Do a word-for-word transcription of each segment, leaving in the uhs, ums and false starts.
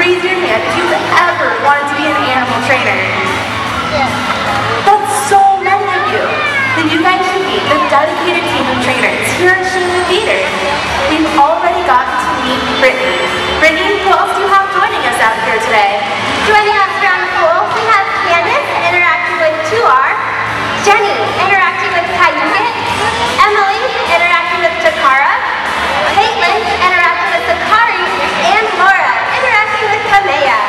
raise your hand if you've ever wanted to be an animal trainer. That's so many of you. Then you guys should meet the dedicated team of trainers here at Shingu Theater. We've already gotten to meet Brittany. Brittany, who else do you have joining us out here today? Joining us around the pool, we have Candace interacting with Tuar, Jenny interacting with Kyuquot, Emily interacting with Takara, Caitlin interacting with Sakari, and Laura interacting with Kamea.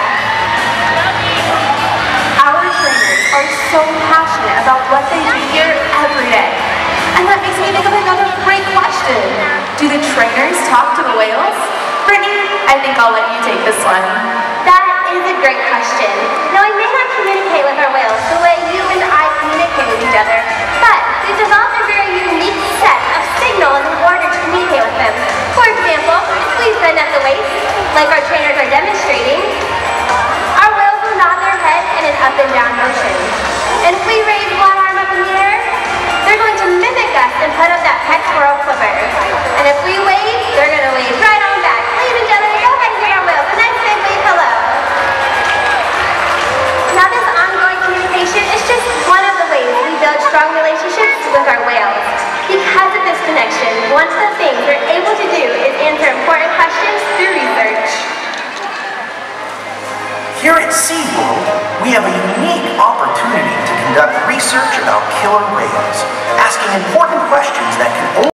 Our trainers are so passionate about what they do here every day. And that makes me think of another great question. Do the trainers talk to the whales? Brittany, I think I'll let you take this one. That is a great question. Now, we may not communicate with our whales the way you and I communicate with each other, but we've developed a very unique set of signals in order to communicate with them. For example, if we bend at the waist, like our trainers are demonstrating, our whales will nod their head in an up and down motion. And if we raise one arm up in the air, they're going to mimic us and put up that pectoral flipper. And if we wave, they're going to wave right on back. Ladies and gentlemen, go ahead and give our whales a nice big wave hello. Now, this ongoing communication is just one of the ways we build strong relationships with our whales. Because of this connection, one of the things we're able to do is answer important questions through research. Here at SeaWorld, we have a unique opportunity to conduct research about killer whales, asking important questions that can only